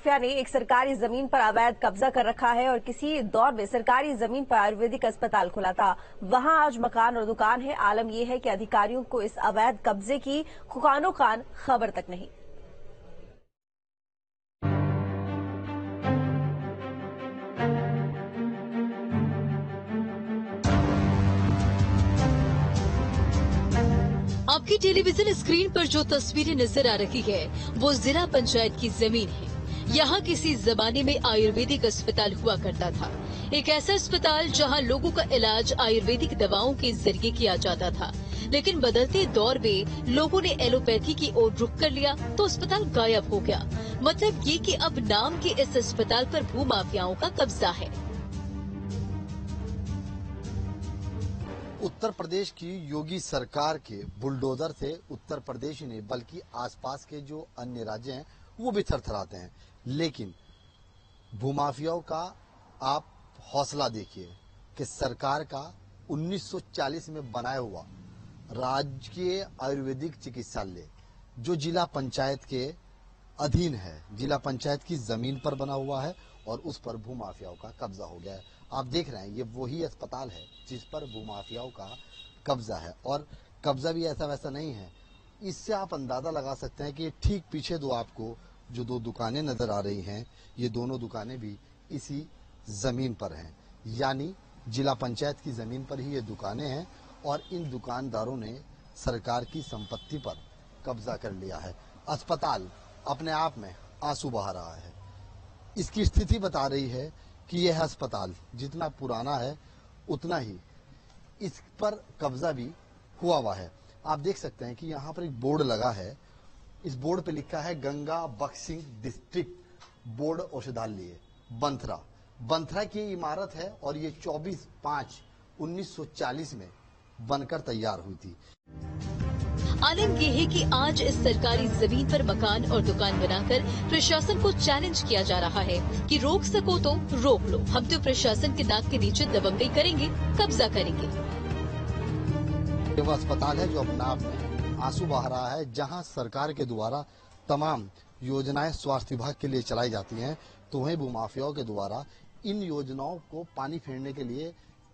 Mafia ने एक सरकारी जमीन पर अवैध कब्जा कर रखा है और किसी दौर में सरकारी जमीन पर आयुर्वेदिक अस्पताल खुला था। वहां आज मकान और दुकान है। आलम यह है कि अधिकारियों को इस अवैध कब्जे की कानो कान खबर तक नहीं। आपकी टेलीविजन स्क्रीन पर जो तस्वीरें नजर आ रही है वो जिला पंचायत की जमीन है। यहाँ किसी जमाने में आयुर्वेदिक अस्पताल हुआ करता था। एक ऐसा अस्पताल जहाँ लोगों का इलाज आयुर्वेदिक दवाओं के जरिए किया जाता था। लेकिन बदलते दौर में लोगों ने एलोपैथी की ओर रुख कर लिया तो अस्पताल गायब हो गया। मतलब ये कि अब नाम के इस अस्पताल पर भूमाफियाओं का कब्जा है। उत्तर प्रदेश की योगी सरकार के बुलडोजर से उत्तर प्रदेश ही नहीं बल्कि आसपास के जो अन्य राज्य हैं वो भी थरथराते हैं। लेकिन भूमाफियाओं का आप हौसला देखिए कि सरकार का 1940 में बनाया हुआ राजकीय आयुर्वेदिक चिकित्सालय जो जिला पंचायत के अधीन है, जिला पंचायत की जमीन पर बना हुआ है और उस पर भूमाफियाओं का कब्जा हो गया है। आप देख रहे हैं ये वही अस्पताल है जिस पर भूमाफियाओं का कब्जा है और कब्जा भी ऐसा वैसा नहीं है। इससे आप अंदाजा लगा सकते हैं कि ठीक पीछे आपको जो दो दुकानें नजर आ रही हैं, ये दोनों दुकानें भी इसी जमीन पर हैं। यानी जिला पंचायत की जमीन पर ही ये दुकानें हैं और इन दुकानदारों ने सरकार की संपत्ति पर कब्जा कर लिया है। अस्पताल अपने आप में आंसू बहा रहा है। इसकी स्थिति बता रही है कि यह अस्पताल जितना पुराना है उतना ही इस पर कब्जा भी हुआ हुआ है। आप देख सकते हैं कि यहाँ पर एक बोर्ड लगा है। इस बोर्ड पे लिखा है गंगा बक्सिंग डिस्ट्रिक्ट बोर्ड औषधालय बंथरा। बंथरा की इमारत है और ये 24/5/1940 में बनकर तैयार हुई थी। आलम यह है कि आज इस सरकारी जमीन पर मकान और दुकान बनाकर प्रशासन को चैलेंज किया जा रहा है कि रोक सको तो रोक लो, हम तो प्रशासन के नाक के नीचे दबंगई करेंगे, कब्जा करेंगे। ये वो अस्पताल है जो अपने आप में आंसू बहा रहा है, जहां सरकार के द्वारा तमाम योजनाएं स्वास्थ्य विभाग के लिए चलाई जाती हैं, तो वहीं भूमाफियाओं के द्वारा इन योजनाओं को पानी फेरने के लिए